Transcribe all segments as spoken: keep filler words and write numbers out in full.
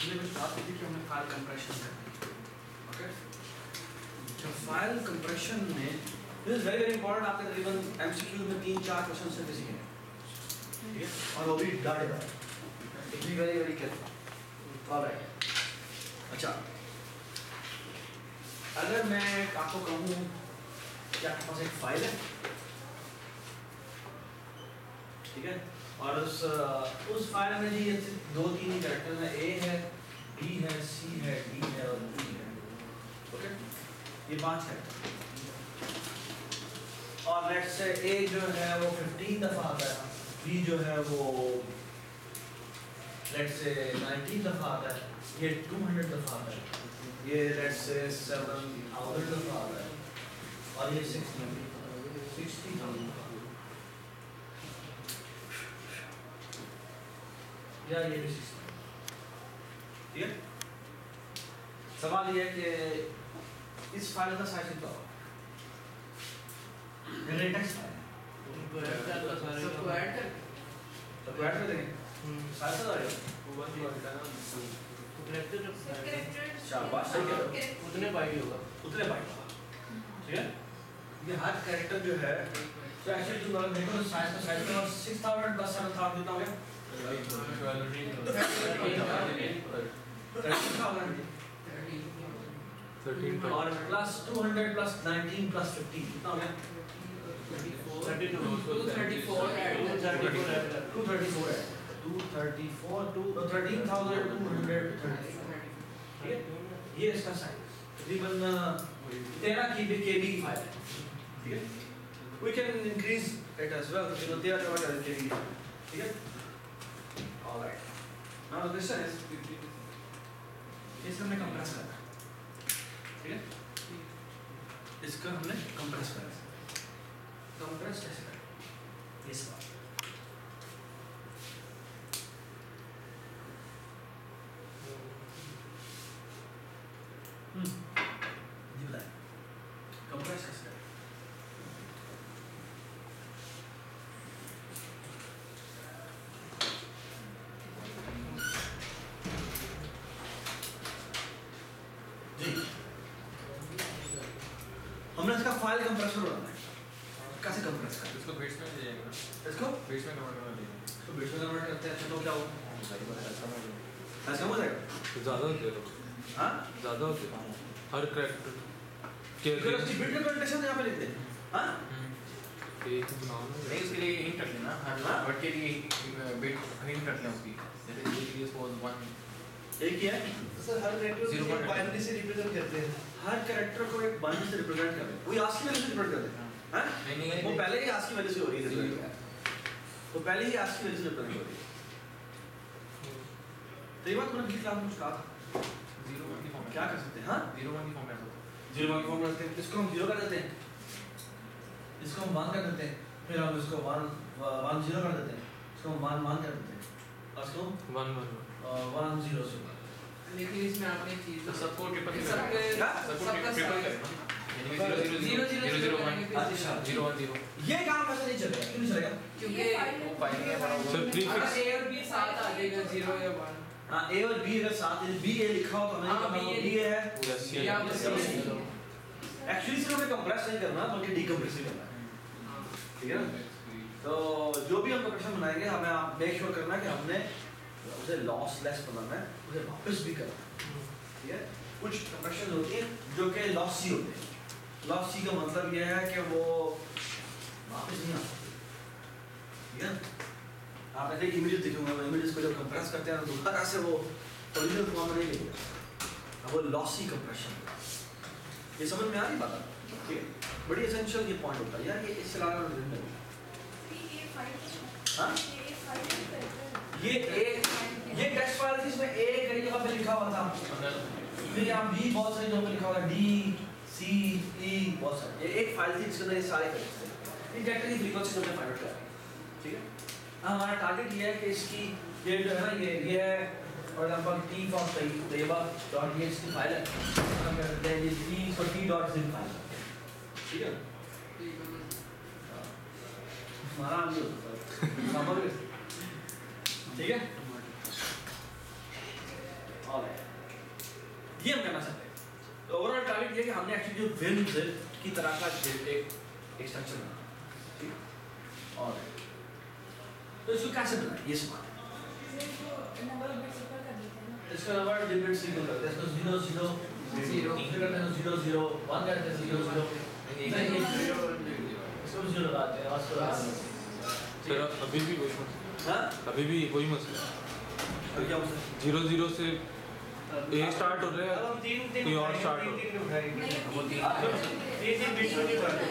हमने कुछ बात की थी कि हमें फाइल कंप्रेशन करनी है, ओके। तो फाइल कंप्रेशन में this is very very important, आपके तकरीबन एमसीक्यू में तीन चार क्वेश्चन से किसी हैं, ठीक है, और वो भी डाटे डाटे, it be very very careful. Alright, अच्छा, अगर मैं आपको कहूँ कि आपके पास एक फाइल है, ठीक है, और उस उस फाइल में जी दो तीन ही कैरेक्टर हैं, ए है, बी है, सी है, डी है और ई है, ओके, ये पांच कैरेक्टर। और लेट्स से ए जो है वो फिफ्टीन दफा आता है, बी जो है वो लेट्स से नाइनटीन दफा आता है, ये टू हंड्रेड दफा आता है, ये लेट्स से सेवन थाउजेंड दफा आता है, और ये सिक्सटी सिक्सटी थाउजेंड या ये भी सिक्सटी, ठीक है। सवाल ये है कि इस फाइल का साइज कितना होगा? ये टेक्स्ट फाइल है, सबको ऐड कर सबको ऐड कर देंगे, साइज कितना आएगा? शाबाश, सही कह रहे हो, उतने बाइट होगा, उतने बाइट होगा, ठीक है। ये हर कैरेक्टर जो है तो एक्चुअली जो मतलब देखो साइज का साइज का six thousand plus seven thousand कितना हो गया? थर्टीन और plus two hundred plus nineteen plus fifteen कितना हो गया? Two thirty four thirteen thousand two hundred thirty, ठीक है। ये इसका साइज तकरीबन तेरह की के बी फाइल है, ठीक है। We can increase it as well, तकरीबन तेरह चौदह के बी, ठीक है। Alright, now the question is इसको हमने कंप्रेस करना है, ठीक है, इसको हमने कंप्रेस करना है। कंप्रेस कैसे करें? इस बात हम्म जी बताएं, कंप्रेस कैसे करें? हमने इसका फाइल कंप्रेसर बनाना है, कैसे कंप्रेस करें? इसको बिट्स में ले जाएंगे ना, इसको बिट्स में कन्वर्ट करना है, तो बिट्स में कन्वर्ट करते हैं, अच्छा तो क्या होगा? ऐसा कम हो जाएगा? तो ज़्यादा होते हैं, हाँ ज़्यादा होते हैं हर कैरेक्टर के फिर उसकी बिट रिप्रेजेंटेशन यहाँ पे लिख दे, हाँ एक बनाओ ना, नहीं उसके लिए हिंट रख लेना, हर वर्ड के लिए बिट हिंट रख लें उसकी, जैसे ए के लिए सपोज वन एक ही है, सर हर कैरेक्टर Zero को point बाइनरी से रिप्रेजेंट करते हैं। हर कैरेक्टर को एक बाइनरी से रिप्रेजेंट कर दे, कोई आस्की वैल्यू से रिप्रेजेंट कर दे, हाँ नहीं नहीं वो नहीं पहले ही आस्की वैल्यू से हो रही है रिप्रेजेंट, वो पहले ही आस्की वैल्यू से रिप्रेजेंट हो रही है। तो ये बात मैंने पिछली क्लास में कुछ कहा था, जीरो वन की फॉर्म क्या कर सकते हैं? हाँ जीरो वन की फॉर्म में होता जीरो वन की फॉर्म रखते हैं, इसको हम जीरो कर देते हैं, इसको हम वन कर देते हैं, फिर हम इसको वन वन जीरो कर देते हैं, इसको हम वन वन कर देते हैं, और इसको one one one zero zero. लेकिन इसमें आपने चीज तो सबको ट्रिपल सबके क्या? सबको सबका ट्रिपल size- करें ना, यानी कि zero zero zero zero zero zero one zero अच्छा जीरो वन जीरो ये काम ऐसे नहीं चलेगा, क्यों नहीं चलेगा? क्योंकि वो फाइल में बड़ा सर हुआ प्रीफिक्स अगर ए और बी साथ आ जाएगा जीरो या वन, हाँ ए और बी अगर साथ है, बी ए लिखा हो तो हमें हाँ, कहा B A बी ए है, यस या बस एक्चुअली सिर्फ हमें कंप्रेस नहीं करना बल्कि डीकंप्रेस भी करना है, ठीक है ना। तो जो भी हम कंप्रेशन बनाएंगे हमें आप मेक श्योर करना है कि हमने उसे लॉस लेस बनाना है, उसे वापस भी करना है, ठीक है। कुछ कंप्रेशन होती है जो कि लॉसी होते हैं, लॉसी का मतलब यह है कि वो वापस नहीं आ सकते, ठीक है। आप ऐसे इमेजेस दिखेंगे, इमेजेस को जब कंप्रेस करते हैं तो दोबारा से वो ओरिजिनल फॉर्म में नहीं लेते, वो लॉसी कंप्रेशन, ये समझ में आ रही बात? ठीक है, बड़ी एसेंशियल ये पॉइंट होता है यार, ये इससे लाना जरूरी है। हाँ ये ए ये टेक्स्ट फाइल थी, इसमें ए कई जगह पे लिखा हुआ था, फिर यहाँ बी बहुत सारी जगह पे लिखा हुआ था, डी सी ई बहुत सारे, ये एक फाइल थी जिसके अंदर ये सारे कैरेक्टर्स थे, इन कैरेक्टर की फ्रीक्वेंसी हमने फाइंड आउट किया, ठीक है। हमारा टारगेट ये है कि इसकी ये जो है ना ये ये है for example T for Tayyaba dot ये इसकी फाइल है, हम कहते हैं ये T for T dot zip file, ठीक है। हमारा भी होता है समझ गए, ठीक है। ऑलराइट, ये हम करना चाहते हैं। तो ओवरऑल टारगेट ये है कि हमने एक्चुअली जो विंड की तरह का एक एक स्ट्रक्चर बनाना, ठीक। ऑलराइट, तो इसको कैसे बनाएं ये सवाल है। नंबर ऑफ बिट्स ऊपर कर देते हैं ना। इसका नंबर डिजिट सिंगल करते हैं, इसको जीरो जीरो जीरो फिर करते हैं जीरो जीरो वन करते हैं जीरो जीरो इसको जीरो लगाते हैं और उसको फिर अभी भी वही मसला हाँ अभी भी वही मसला है। और क्या होता है जीरो जीरो से ए स्टार्ट हो रहा अब है, हम तीन तीन कोई और उठाएंगे, start तीन हो। तीन उठाएंगे नहीं, वो तीन- तीन- तीन- तीन तीन बिट्स में नहीं उठाएंगे।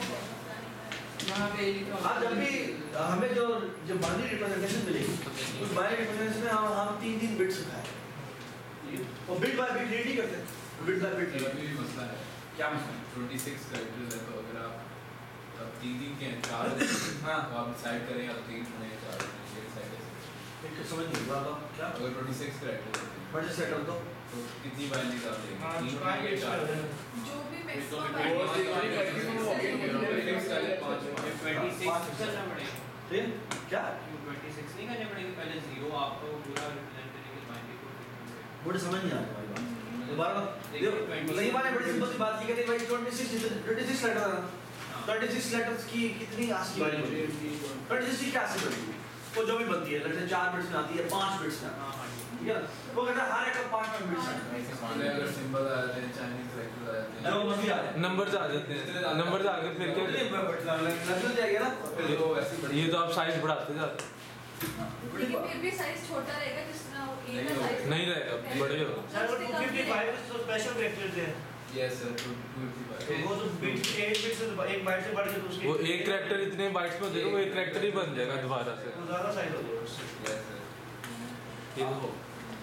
वहाँ पे लिखा हाँ जब भी हमें जो जो बाइनरी रिप्रेजेंटेशन मिलेगी उस बाइनरी रिप्रेजेंटेशन में हम हम तीन तीन बिट्स उठाए और बिट बाय बिट रीड ही करते हैं, बिट बाय बिट अभी भी मसला है, क्या मसला छत्तीस कैरेक्टर्स है, तो अगर आप अब तीन तीन के हैं, चार हाँ तो आप डिसाइड करें या तो तीन होने या चार होने, ये डिसाइड करें। है समझ नहीं हुआ क्या अगर छत्तीस कैरेक्टर्स होते हैं बट सेट कर दो तो कितनी बाइनरीज आप देंगे? हाँ, तीन पाँच होंगे या बिट्स चार कर होंगे? देना। जो भी तो मैक्सिमम फिर बाइनरी ट्वेंटी है, ट्वेंटी उससे ट्वेंटी लेके ट्वेंटी पहले पाँच होंगे। छत्तीस करना पड़ेगा। ठीक क्या छत्तीस नहीं करने पड़ेंगे, पहले जीरो आपको पूरा रिप्रेजेंट करने के बाइनरी को। मुझे समझ नहीं आ रहा भाई बात दोबारा देखिए, देखो twenty-six नहीं माने बड़ी सिंपल सी बात की कहते भाई छत्तीस छत्तीस लेटर है छत्तीस लेटर्स की कितनी आस्की छत्तीस की क्या आस्की बनेगी वो जो भी बनती है लेटर चार बिट्स में आती है पांच बिट्स में हाँ हाँ ठीक है वो कहता है हर एक का पांच में बिट्स आते ऐसे मान लें अगर सिंबल आ जाते हैं, चाइनीज कैरेक्टर्स आ जाते हैं हैं, जो मर्जी आ जाए नंबर्स आ जाते हैं, नंबर्स आगे फिर क्या लगन जाएगा ना फिर तो वैसे ही बढ़ ये तो आप साइज बढ़ाते जाते लेकिन फिर भी साइज छोटा रहेगा जिस तरह वो ए का नहीं साइज नहीं रहेगा, बड़े हो सर वो टू फिफ्टी फाइव तो स्पेशल कैरेक्टर्स हैं यस सर, टू फिफ्टी तो फाइव। वो तो बिट एक बिट से तो एक बाइट से बढ़ के तो उसके वो एक कैरेक्टर इतने बाइट्स में देगा, वो एक कैरेक्टर ही बन जाएगा दोबारा से। तो ज्यादा साइज हो जाएगा उससे। Yes sir. ये तो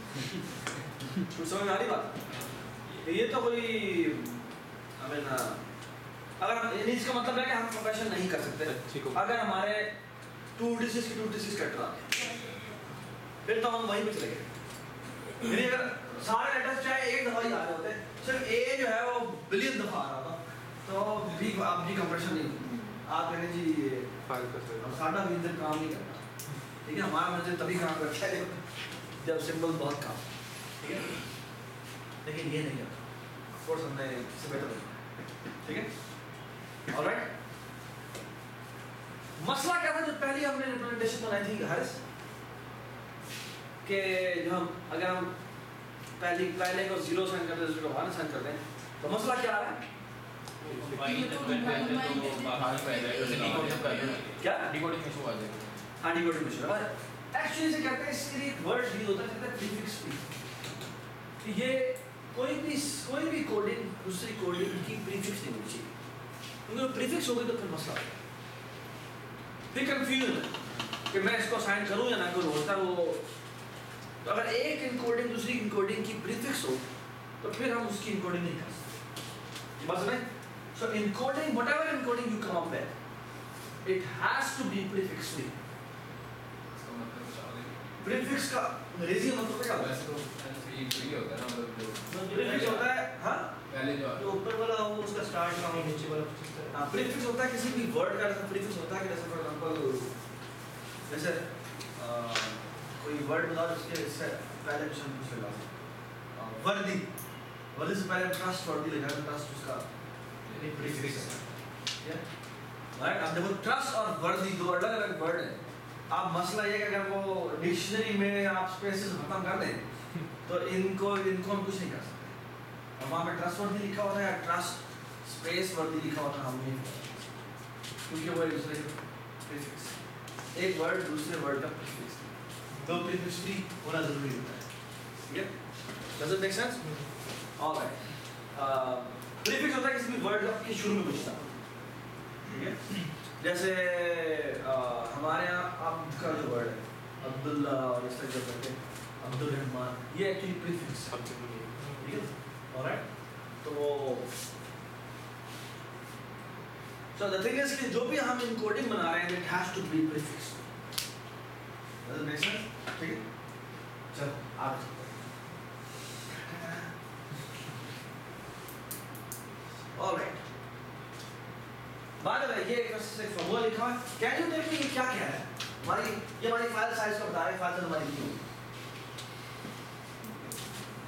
कुछ समझ में आ रही बात ये तो कोई हमें ना अगर हम यानी इसका मतलब है कि हम प्रोफेशन नहीं कर सकते अच्छी को अगर हमारे टू डिजिट की टू डिजिट कटर आते हैं फिर तो हम वहीं पे चले गए यानी अगर सारे लेटर्स चाहे एक दफा ही आ रहे होते सिर्फ ए जो है वो बिलियन दफा आ रहा था तो भी आप भी कंप्रेशन नहीं आप कहें जी फाइल कर सकते अब साਡਾ भी इंजन काम नहीं करता ठीक है हमारा मंजिल तभी काम करता है जब सिंबल बहुत काम ठीक है लेकिन ये नहीं करता ऑफ कोर्स हमने इससे बेटर बनाया ठीक है ऑलराइट मसला क्या था जब पहले हमने रिप्रेजेंटेशन बनाई थी हारिस कि जो हम अगर हम पहले पहले को जीरो साइन करते हैं दूसरे को वन साइन करते हैं तो मसला क्या आ रहा है क्या डिकोडिंग इशू आ जाएगा। हाँ डिकोडिंग मशीन और एक्चुअली इसे कहते हैं इसके लिए एक वर्ड यूज होता है कहते हैं प्रीफिक्स भी ये कोई भी कोई भी कोडिंग दूसरी कोडिंग की प्रीफिक्स नहीं होनी चाहिए क्योंकि प्रीफिक्स हो गई तो फिर मसला फिर कंफ्यूजन कि मैं इसको साइन करूं या ना करूं होता है वो तो अगर एक इनकोडिंग दूसरी इनकोडिंग की प्रीफिक्स हो तो फिर हम उसकी इनकोडिंग नहीं कर सकते बस नहीं so encoding whatever encoding you come up with it has to be prefix free इसका मतलब कुछ और है। प्रीफिक्स का अंग्रेजी में मतलब क्या होता है वैसे तो ये फ्री होता है ना, मतलब जो प्रीफिक्स होता है हाँ पहले जो जो ऊपर वाला हो उसका स्टार्ट ना हो नीचे वाला कुछ इस तरह। हाँ प्रीफिक्स होता है किसी भी वर्ड का जैसे प्रीफिक्स होता है कि जैसे फॉर एग्जांपल जैसे अ, कोई वर्ड बताओ जिसके इससे पहले कुछ हम कुछ लगा सकते वर्दी वर्दी से पहले ट्रस्ट वर्दी लिखा है ट्रस्ट उसका एक प्रीफिक्स है राइट अब देखो ट्रस्ट और वर्दी दो अलग अलग वर्ड है आप मसला ये है कि अगर वो डिक्शनरी में आप स्पेसेस खत्म कर दें तो इनको इनको हम कुछ नहीं कर सकते और वहाँ पे ट्रस्ट वर्दी लिखा होता है या ट्रस्ट स्पेस वर्दी लिखा होता है हम नहीं क्योंकि वो एक दूसरे के प्रीफिक्स एक वर्ड दूसरे वर्ड का प्रीफिक्स दो प्रीफिक्स भी होना जरूरी होता है ठीक है does it make sense alright prefix होता है किसी भी वर्ड का के शुरू में कुछ था ठीक है जैसे आ, हमारे यहाँ आपका जो वर्ड है अब्दुल्ला और इस तरह करके अब्दुल रहमान ये एक्चुअली प्रीफिक्स है ठीक है ऑलराइट तो So the thing is कि जो भी हम encoding बना रहे हैं it has to be prefixed. Does it make sense? ठीक है? चलो आगे चलते हैं. All right. बाद में ये एक फॉर्मूला लिखा है. Can you tell me ये क्या क्या है? हमारी ये हमारी फाइल साइज को बता रहे हैं फाइल साइज हमारी कितनी होगी?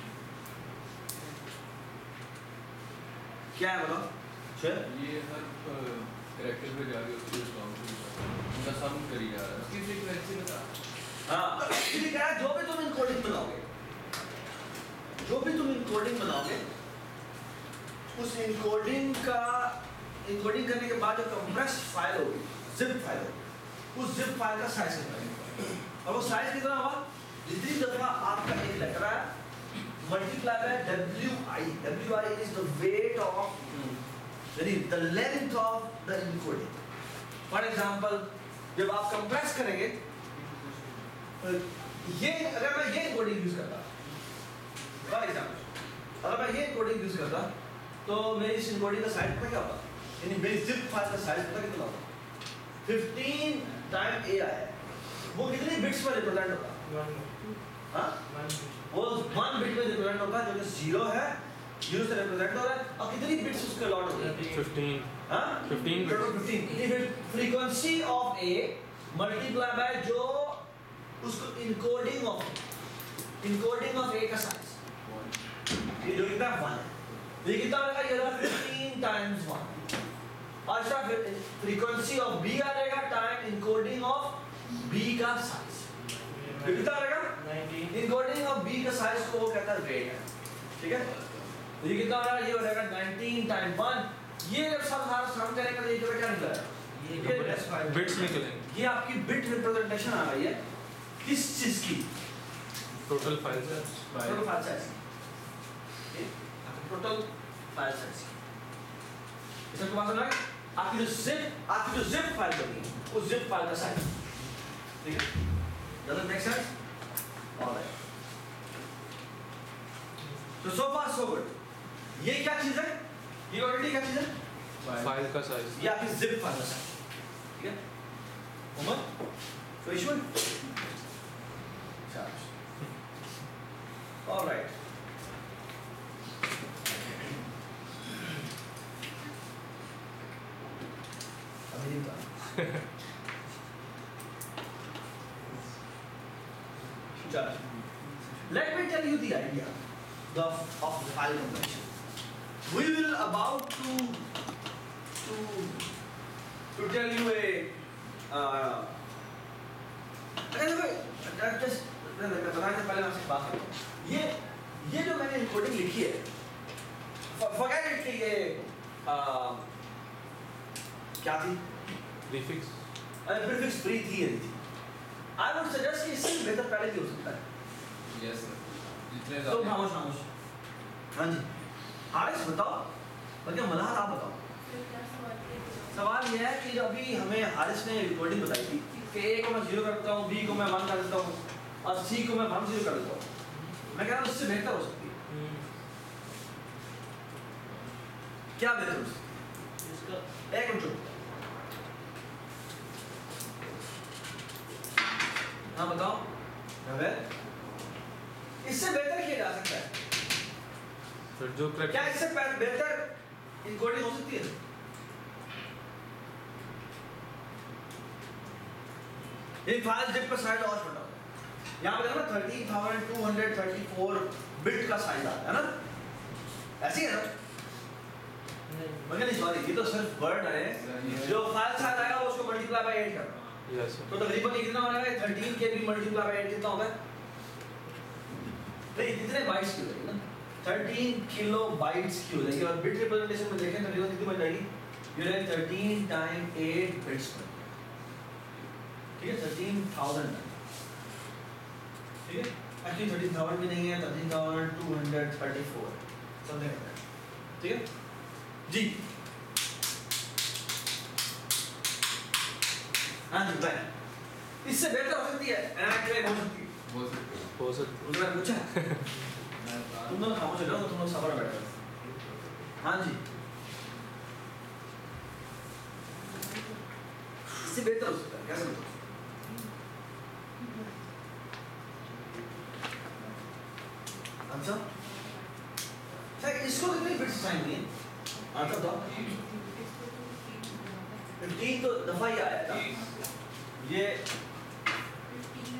क्या है बताओ शेर ये हर कैरेक्टर पे जाके उसको काउंट उनका सम करी जा रहा है उसकी फ्रीक्वेंसी बता हाँ इसलिए क्या है जो भी तुम इनकोडिंग बनाओगे जो भी तुम इनकोडिंग बनाओगे उस इनकोडिंग का इनकोडिंग करने के बाद जो कंप्रेस्ड फाइल होगी जिप फाइल होगी उस जिप फाइल का साइज कितना है और वो साइज कितना होगा जितनी दफा आपका एक लेटर आया multiply by W I W I is the weight of यानी the length of the encoding for example जब आप कंप्रेस करेंगे ये अगर मैं ये इनकोडिंग यूज करता फॉर एग्जांपल अगर मैं ये इनकोडिंग यूज करता तो मेरी इस इनकोडिंग का साइज पता क्या होगा यानी मेरी जिप फाइल का साइज पता कितना होगा फिफ्टीन टाइम ए आया है वो कितनी बिट्स में रिप्रेजेंट होगा हाँ वो वन बिट में रिप्रेजेंट होगा जो कि जीरो है जीरो से रिप्रेजेंट हो रहा है और कितनी बिट्स उसके अलॉट हो गई फिफ्टीन हाँ fifteen fifteen frequency of A multiply by जो उसको encoding of encoding of A का साइज ये जो कितना वन है ये कितना होगा ये रहा फिफ्टीन टाइम्स वन और इसका फ्रीक्वेंसी ऑफ बी आ जाएगा टाइम इनकोडिंग ऑफ बी का साइज ये कितना आएगा इनकोडिंग ऑफ बी का साइज को वो कहता है वेट है ठीक है तो ये कितना आ रहा है ये हो जाएगा नाइनटीन टाइम वन ये जब सब सारा सम करेंगे तो ये जो क्या निकलेगा ये बिट्स निकलेंगे ये आपकी बिट रिप्रेजेंटेशन आ रही है किस चीज की total file total file size total file size इसका क्या मतलब है आपकी जो जिप आपकी जो जिप फाइल बनी है उस जिप फाइल का साइज ठीक है does it make sense all right so so far so good ये क्या चीज है ये ऑलरेडी क्या चीज है फाइल का साइज ये आपकी जिप फाइल का साइज ठीक है उमर कोई इशू all right अभी नहीं let me tell you the idea the of file compression we will about to to to tell you a uh anyway just बताने से पहले मैं आपसे बात करता हूँ ये ये जो मैंने इनकोडिंग लिखी है forget it कि ये क्या थी प्रीफिक्स अरे प्रीफिक्स फ्री थी ये थी I would suggest कि इससे बेहतर पहले भी हो सकता है यस सर जितने तो खामोश खामोश हाँ जी हारिस बताओ बल्कि मल्हार आप बताओ सवाल ये है कि अभी हमें हारिस ने रिकॉर्डिंग बताई थी कि ए को मैं जीरो कर देता हूँ बी को मैं वन कर देता हूँ और सी को मैं वन जीरो कर देता हूँ मैं कह रहा हूँ इससे बेहतर हो सकती है क्या बेहतर हो सकती है इसका एक मिनट हाँ बताओ इससे बेहतर किया जा सकता है फिर जो क्या इससे बेहतर इनकोडिंग हो सकती है ये फाइल जिप का साइज और छोटा होगा यहाँ पे देखो ना thirteen thousand two hundred thirty four bit का साइज आता है ना ऐसे ही है ना मगर नहीं सॉरी ये तो सिर्फ वर्ड है जो फाइल साइज आएगा वो उसको मल्टीप्लाई बाय एट करना यस तो तकरीबन कितना हो जाएगा थर्टीन के बी मल्टीप्लाई बाय एट कितना होगा नहीं इतने बाइट्स की हो जाएगी ना थर्टीन किलो बाइट्स की हो जाएगी और बिट रिप्रेजेंटेशन में देखें तकरीबन कितनी बन जाएगी ये रहेगी थर्टीन टाइम एट बिट्स पर ठीक है थर्टीन थाउजेंड ठीक है एक्चुअली थर्टीन थाउजेंड भी नहीं है thirteen thousand two hundred thirty four something like that ठीक है जी हाँ जी भाई इससे बेहतर हो सकती है एनाक्रेट हो सकती है हो सकते हो सकता उन्होंने पूछा तुम दोनों खामोश हो जाओ तो तुम लोग सबर में बैठो हाँ जी इससे बेहतर हो सकता है कैसे बताओ अच्छा सर इसको कितनी बिट्स चाहिए नहीं आंसर दो फिफ्टीन तो दफा ही आया था ये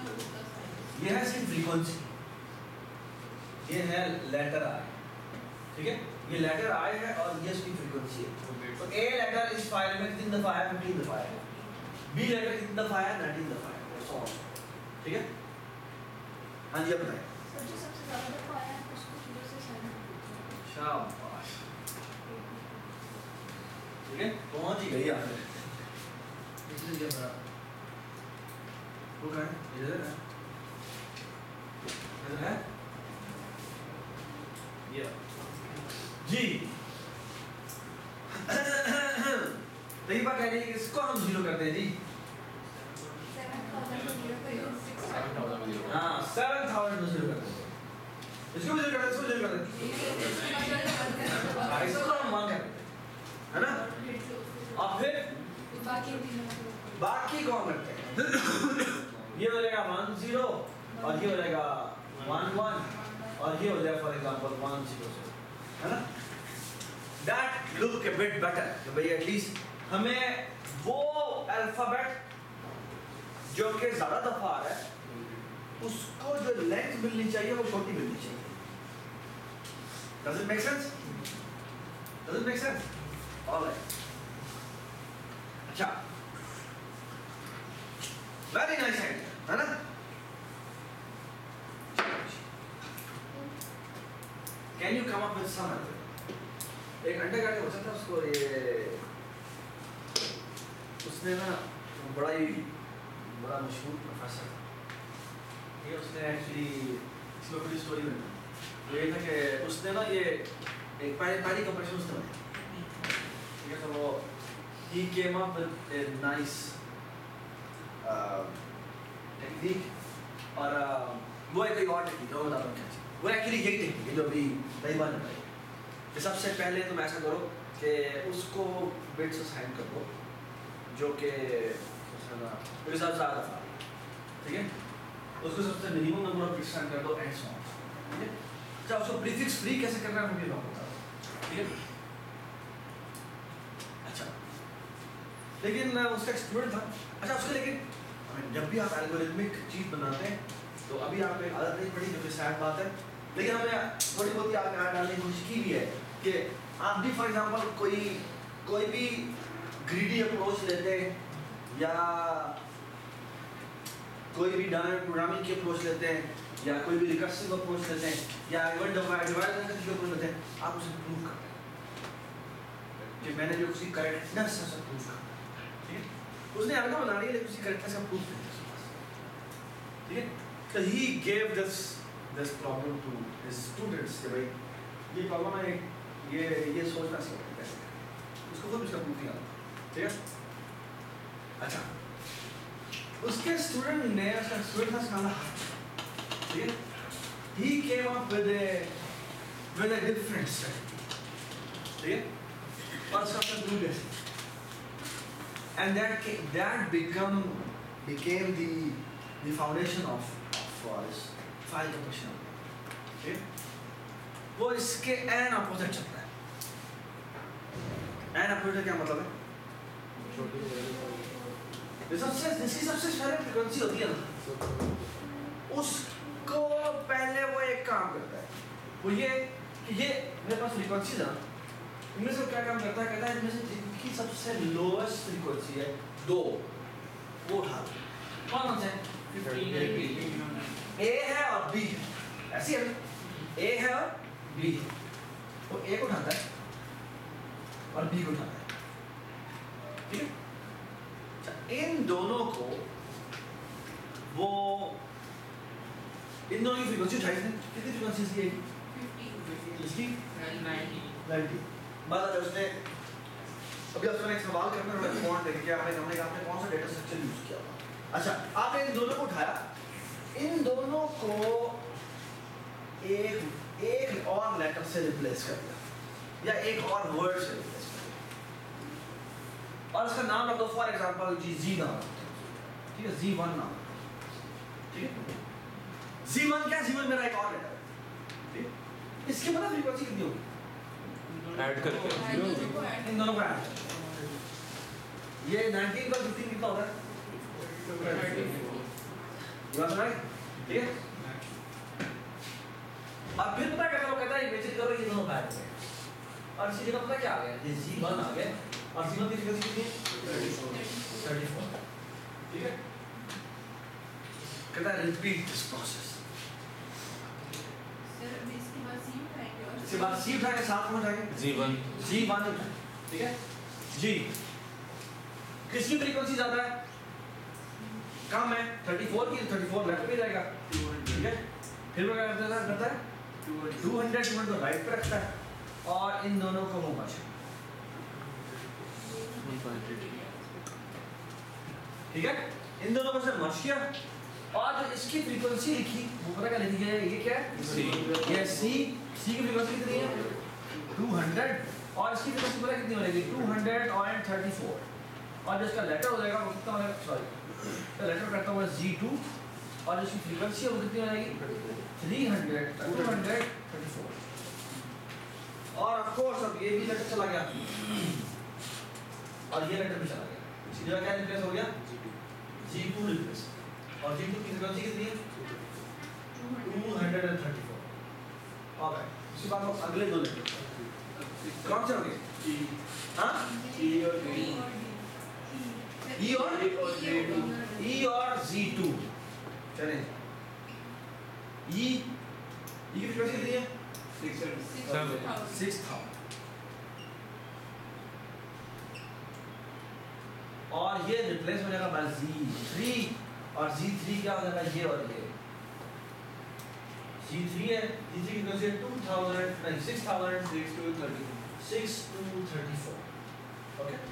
ये है सिर्फ फ्रीक्वेंसी ये है लेटर आर ठीक है, ये लेटर आई है और ये इसकी फ्रीक्वेंसी है। तो ए लेटर इस फाइल में कितनी दफा है? फिफ्टीन दफा है। बी लेटर कितनी दफा है? नाइनटीन दफा है। सो ठीक है, हाँ जी अब बताएं। सर जो सबसे ज़्यादा दफा आया है उसको जीरो से सेवन। शाबाश, ठीक है, पहुंच ही गई आपने। इसलिए क्या बड़ा वो कहाँ है? इधर है, इधर है ये जी। तरीबा कह रही है कि इसको हम जीरो करते हैं जी। सेवन थाउजेंड को जीरो करिए सिक्स सेवन थाउजेंड को जीरो हाँ सेवन थाउजेंड को जीरो करते हैं। इसको भी जीरो करते हैं, इसको जीरो करते हैं। हाँ, इसको हम वन करते हैं, है ना? और फिर बाकी तीनों बाकी कौन करते हैं? ये हो जाएगा वन जीरो और ये हो जाएगा वन वन और ये हो जाएगा for example one zero zero, है ना? That look a bit better कि भाई एटलीस्ट हमें वो अल्फाबेट जो कि ज़्यादा दफा आ रहा है उसको जो लेंथ मिलनी चाहिए वो छोटी मिलनी चाहिए। Does it make sense? Does it make sense? All right. अच्छा, वेरी नाइस आइडिया, है ना? Can you come up with some idea? एक अंडरग्रेड हो सकता है उसको ये उसने ना बड़ा ही बड़ा मशहूर प्रोफेसर, ये उसने एक्चुअली इसमें बड़ी स्टोरी बनी। तो ये था कि उसने ना ये एक पहली पहली कंपटीशन उसने बनाई, ठीक है? तो वो he came up with a nice uh, technique और uh, वो एक और टेक्निक है, वो बता रहा हूँ क्या चीज़। वो एक्चुअली यही टेक्निक है जो अभी कई बार बताई। तो सबसे पहले तुम ऐसा करो कि उसको बिट्स असाइन कर दो जो कि मेरे साथ ज़्यादा था, ठीक है? उसको सबसे minimum number of bits assign कर दो एंड सो ऑन, ठीक है? अच्छा, उसको प्रीफिक्स फ्री कैसे करना है मुझे बता दो, ठीक है? अच्छा, लेकिन उसका एक स्टूडेंट था। अच्छा, उसके लेकिन जब भी आप एल्गोरिथमिक चीज़ बनाते हैं तो अभी आप एक आदत नहीं पड़ी, जो कि सैड बात है, लेकिन हमने थोड़ी बहुत ही आपने ऐड डालने की कोशिश की भी है कि आप भी फॉर एग्जांपल कोई कोई भी ग्रीडी अप्रोच लेते हैं या कोई भी डायनेमिक प्रोग्रामिंग की अप्रोच लेते हैं या कोई भी रिकर्सिव अप्रोच लेते हैं या इवन डिवाइड करके अप्रोच लेते हैं, आप उसे प्रूव करते हैं कि मैंने जो उसकी करेक्टनेस है सब प्रूव करते हैं, ठीक है? उसने अलग बना लिया लेकिन उसकी करेक्टनेस का प्रूफ नहीं है, ठीक है? तो he gave this this problem to his students कि भाई ये प्रॉब्लम है, ये ये सोचना चाहिए कैसे करें, उसको खुद उसका प्रूफ नहीं आता, ठीक है? अच्छा, उसके स्टूडेंट ने उसका स्टूडेंट था स्काला, ठीक है? he came up with a with a different strategy, ठीक है? और उसका अपना do this and that came, that become became the the foundation of of uh, file का क्वेश्चन, ठीक है? वो इसके एन अपोजिट चलता है। एन अपोजिट क्या मतलब है? ये सबसे जिसकी सबसे सारी फ्रीक्वेंसी होती है ना, उसको पहले वो एक काम करता है, वो ये कि ये मेरे पास फ्रीक्वेंसी है, इनमें से क्या काम करता है? कहता है इनमें से जिनकी सबसे लोएस्ट फ्रीक्वेंसी है दो, वो उठा दो। कौन कौन से? ए है और बी है, ऐसी है ना? ए है और बी है, वो ए को उठाता है और बी को उठाता है, ठीक है? अच्छा, इन दोनों को वो इन दोनों की फ्रीक्वेंसी उठाई इसने, कितनी फ्रीक्वेंसी इसकी? इसकी नाइन्टी। मतलब उसने अभी उसने एक सवाल करना है, पॉइंट देख के आपने हमने कहा आपने कौन सा डेटा स्ट्रक्चर यूज किया था। अच्छा, आपने इन दोनों को उठाया, इन दोनों को एक एक और लेटर से रिप्लेस कर दिया या एक और वर्ड से रिप्लेस कर दिया और उसका नाम रख दो फॉर एग्जांपल जी जी नाम, ठीक है? जी वन नाम, ठीक है? जी वन क्या? जी वन मेरा एक और लेटर है, ठीक है? इसकी मतलब फ्रीक्वेंसी कितनी होगी? ऐड करके इन दोनों को ऐड कर, ये नाइनटीन पर फिफ्टीन कितना होता है? ठीक है? और फिर पता क्या वो कहता है इमेजिन करो ये दोनों बैठ गए और इसी जगह पता क्या आ गया ये जी वन आ गया और जी वन की फ्रीक्वेंसी कितनी है थर्टी फोर ठीक है कहता है रिपीट दिस प्रोसेस सर अभी इसके बाद सी उठाएंगे और इसके बाद सी उठाएंगे साथ में उठाएंगे जी वन जी वन ठीक है जी किसकी फ्रीक्वेंसी ज्यादा है कम है थर्टी फोर की थर्टी फोर लेफ्ट पे जाएगा ठीक है फिर वो क्या करता है करता है टू हंड्रेड टू राइट पे रखता है और इन दोनों को वो मच ठीक है इन दोनों को से मच किया और जो इसकी फ्रीक्वेंसी लिखी वो पता क्या लिखी है ये क्या है सी ये सी सी की फ्रीक्वेंसी कितनी है टू हंड्रेड और इसकी फ्रीक्वेंसी पता कितनी बनेगी टू हंड्रेड और थर्टी फोर और जो इसका लेटर हो जाएगा वो कितना बनेगा सॉरी तो लेटर करता हुआ जी टू और जो इसकी फ्रीक्वेंसी है वो कितनी बनेगी three hundred two hundred thirty four और ऑफ कोर्स अब ये भी लेटर चला गया और ये लेटर भी चला गया इसी जगह क्या रिप्लेस हो गया जी टू रिप्लेस और जी टू की फ्रीक्वेंसी कितनी है two hundred thirty four alright उसके बाद हम अगले दो लेटर कौन से होंगे हाँ ई और डी ई और ई और जी टू चलें ई ई की फ्रीक्वेंसी कितनी है सेवन सिक्स थाउजेंड और ये रिप्लेस हो जाएगा बाय जी थ्री और जी थ्री क्या हो जाएगा ये और ये जी थ्री है जी थ्री की फ्रीक्वेंसी है टू थाउजेंड नहीं six thousand six two thirty six two thirty four okay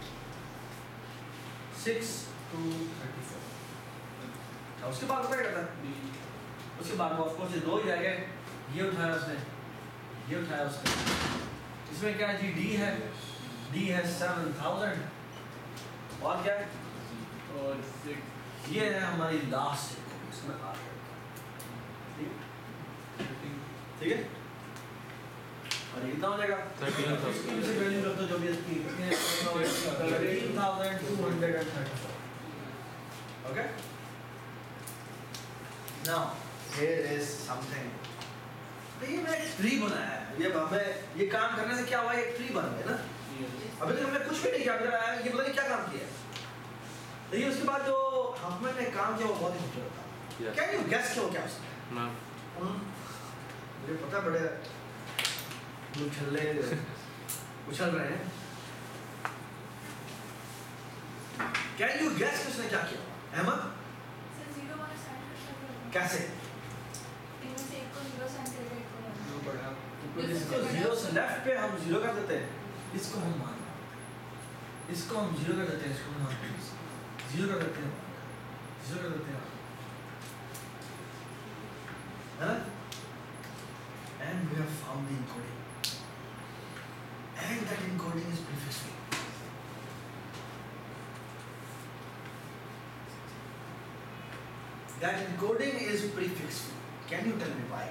six two thirty four उसके बाद क्या करता है उसके बाद ऑफ कोर्स ये दो ही रह गए ये उठाया उसने ये उठाया उसने इसमें क्या है जी डी है डी है सेवन थाउजेंड और क्या है और सिक्स ये है हमारी लास्ट इसमें आ गया ठीक है और ये कितना हो जाएगा थर्टीन थाउजेंड इसकी से वैल्यू रख दो जो भी इसकी thirteen thousand two hundred and thirty four okay now here is something ये मैंने एक ट्री बनाया है ये हमें ये काम करने से क्या हुआ एक ट्री बन गया ना अभी तक हमने कुछ भी नहीं किया अभी तक आया ये पता नहीं क्या काम किया लेकिन उसके बाद जो हमने ने काम किया वो बहुत ही खूबसूरत था क्या यू गेस किया क्या उसने मैम मुझे पता है बड़े उछले उछल रहे हैं कैन यू गेस उसने क्या किया अहमद सर जीरो वाला साइन करता है कैसे इनमें से एक को जीरो साइन करके एक को वन। जो बढ़ा तो इसको जीरो से लेफ्ट पे हम जीरो कर देते हैं इसको हम मान इसको हम जीरो कर देते हैं इसको हम मान जीरो कर देते हैं जीरो कर देते हैं है ना and we have found the encoding and that encoding is prefix free that encoding is prefix free can you tell me why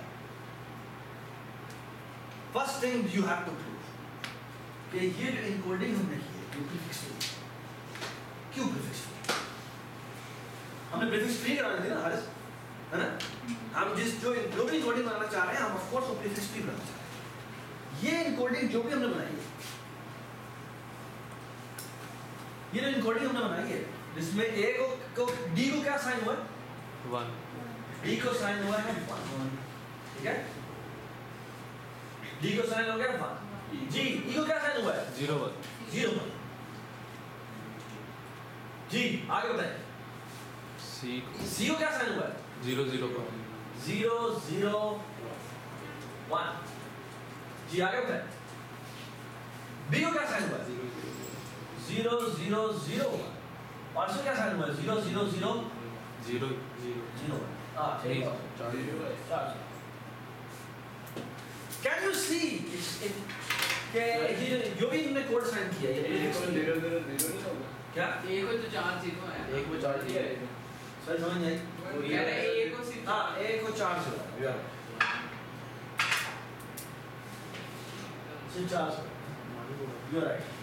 first thing you have to prove कि ये जो encoding हमने की है ये prefix free क्यों prefix free हमने prefix free करानी थी ना हारिस है ना हम जिस जो जो भी encoding बनाना चाह रहे हैं हम ऑफ कोर्स वो prefix free बनाना चाह रहे हैं ये encoding जो भी हमने बनाई है ये जो encoding हमने बनाई है जिसमें a को, को d को क्या साइन हुआ है वन d को साइन हुआ है वन ठीक है d को साइन हो गया वन g e को क्या साइन हुआ है जीरो वन जीरो वन जी आगे बताइए सी c को क्या साइन हुआ है zero zero one zero zero one जी आगे बताइए b को क्या साइन हुआ है जीरो जीरो जीरो वन और इसको क्या साइन हुआ है zero zero zero zero zero zero हाँ ठीक है चार कैन यू सी कि ये जो भी इन्होंने कोड साइन किया है ये जीरो जीरो जीरो नहीं होगा क्या एक को तो चार जीरो है एक में चार दिया है सर समझ नहीं आई कह रहे हैं एक को सिर्फ हाँ एक को चार सौ यार सिर्फ चार सौ यू आर राइट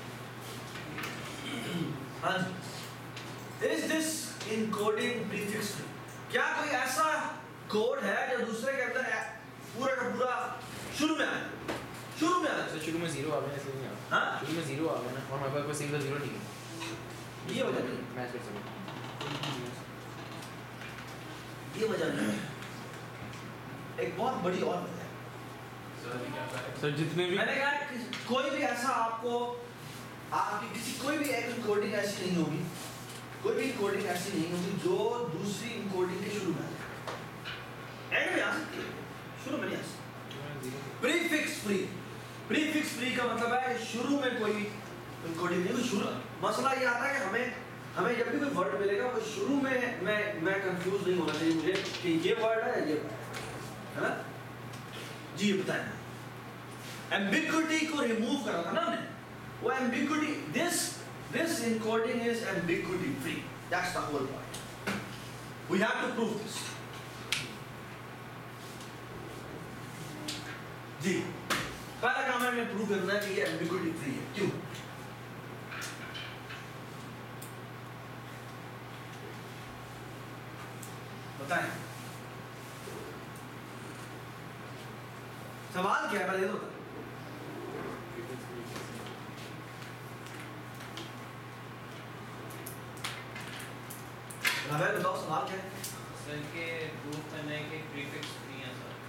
हाँ जी इज दिस इनकोडिंग प्रीफिक्स क्या कोई ऐसा कोड है जो दूसरे के अंदर पूरा का पूरा शुरू में आया, शुरू में आया। तो शुरू में जीरो आ गया ऐसे नहीं आ हाँ शुरू में जीरो आ गया ना, और हमारे पास कोई सिंगल जीरो नहीं है, ये वजह नहीं, मैच कर सकते। ये वजह नहीं है। एक बहुत बड़ी और वजह है, सर जितने भी मैंने कहा कि कोई भी ऐसा आपको आपकी किसी कोई भी एक इनकोडिंग ऐसी नहीं होगी, कोई भी इनकोडिंग ऐसी नहीं होगी जो दूसरी इनकोडिंग के शुरू में आ जाए। एंड में आ सकती है, शुरू में नहीं आ सकती। प्रीफिक्स फ्री, प्रीफिक्स फ्री का मतलब है कि शुरू में कोई इनकोडिंग नहीं, शुरू मसला ये आता है कि हमें हमें जब भी कोई वर्ड मिलेगा वो शुरू में मैं मैं कंफ्यूज नहीं होना चाहिए मुझे कि ये वर्ड है ये वर्ड है ना जी। बताएं एम्बिग्विटी को रिमूव करा था ना हमने, वो ambiguity this this encoding is ambiguity free, that's the whole point, we have to prove this. जी पहला काम है हमें प्रूव करना है कि ये एम्बिग्विटी फ्री है। क्यों? बताएं सवाल क्या है पहले ये तो बताओ। रवैल बताओ सवाल क्या है? सर के प्रूफ करना है कि प्रीफिक्स फ्री है सर।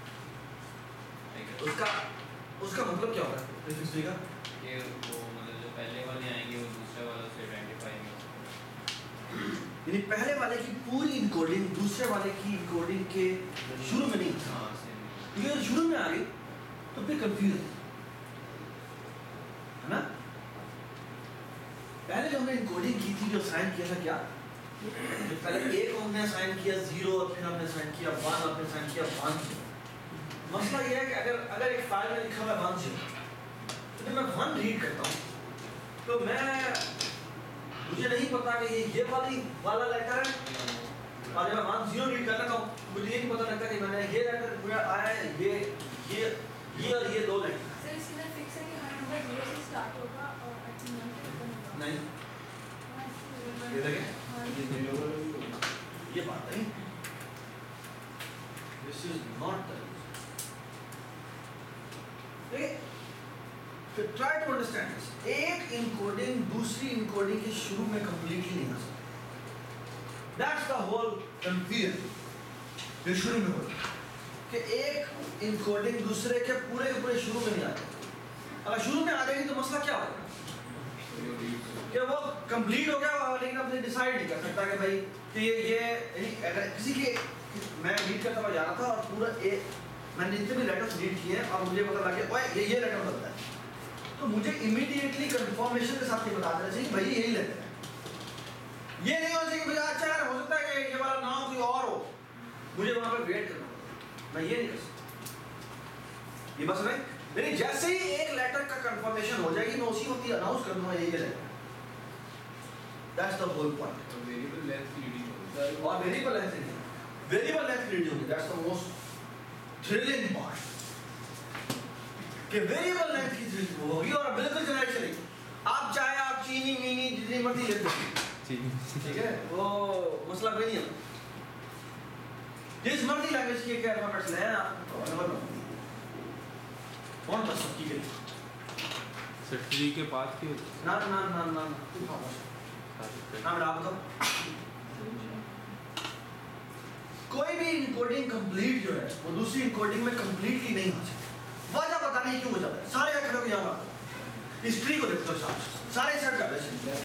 उसका उसका मतलब क्या होगा प्रीफिक्स फ्री का? कि वो मतलब जो पहले वाले आएंगे वो दूसरे वालों से आइडेंटिफाई नहीं हो सकते। यानी पहले वाले की पूरी इनकोडिंग दूसरे वाले की इनकोडिंग के शुरू में नहीं था, हाँ सेम क्योंकि अगर शुरू में आ गई तो फिर कंफ्यूजन है ना। पहले जो हमने इनकोडिंग की थी, जो साइन किया था, क्या पहले एक हमने साइन किया जीरो, और फिर हमने साइन किया वन, और फिर साइन किया वन। मसला ये है कि अगर अगर एक फाइल में लिखा हुआ है वन जीरो, तो जब मैं वन रीड करता हूँ तो मैं मुझे नहीं पता कि ये ये वाली वाला लेटर है, और जब मैं वन जीरो रीड कर लेता हूँ मुझे ये नहीं पता लगता कि मैंने ये लेटर पूरा आया है, ये ये ये और ये दो लेटर सर इसके लिए फिक्स है कि हर नंबर जीरो से स्टार्ट होगा और एट वन पे खत्म होगा। नहीं। हाँ, ये देखें, हाँ, ये बात नहीं, दिस इज नॉट द देखिए ट्राई टू अंडरस्टैंड दिस। एक इनकोडिंग दूसरी इनकोडिंग के शुरू में कंप्लीटली नहीं आ सकती, दैट्स द होल कंफ्यूजन। ये शुरू में होता कि एक इनकोडिंग दूसरे के पूरे के पूरे शुरू में नहीं आती। अगर शुरू में आ जाएगी तो मसला क्या होगा कि वो कंप्लीट हो गया, लेकिन अपने डिसाइड नहीं कर सकता कि भाई कि ये ये अगर किसी के मैं रीड करता हुआ जा रहा था और पूरा एक मैंने जितने भी लेटर्स रीड किए और मुझे पता लगा कि ओए ये ये लेटर बनता है, तो मुझे इमीडिएटली कंफर्मेशन के साथ ये बता देना चाहिए भाई यही लेटर है। ये नहीं हो चाहिए कि भाई अच्छा यार हो सकता है कि ये वाला नाम कोई और हो, मुझे वहां पर वेट करना पड़ेगा, मैं ये नहीं कर सकता। ये बस नहीं, मेरी जैसे ही एक लेटर का कंफर्मेशन हो जाएगी मैं उसी वक्त ही अनाउंस कर दूंगा यही letter. That's the whole point. तो वेरिएबल लेंथ की रीडिंग होगी और वेरिएबल लेंथ नहीं, वेरिएबल लेंथ रीडिंग होगी, that's the most thrilling part कि वेरिएबल लेंथ की रीडिंग होगी और बिल्कुल जेनरिक चलेगी। आप चाहे आप चीनी मीनी जितनी मर्जी लिख दो, ठीक है, वो मसला कोई नहीं है। जिस मर्जी लैंग्वेज की क्या अल्फाबेट्स ले आप कौन बस सबकी गई सर ट्री के पास की ना ना ना ना नाम डाल दो। कोई भी इनकोडिंग कंप्लीट जो है वो दूसरी इनकोडिंग में कंप्लीटली नहीं हो सकती। वजह पता नहीं क्यों हो जाता है। सारे अक्षरों को यहाँ हिस्ट्री को देखो सारे सेट कर रहे हैं।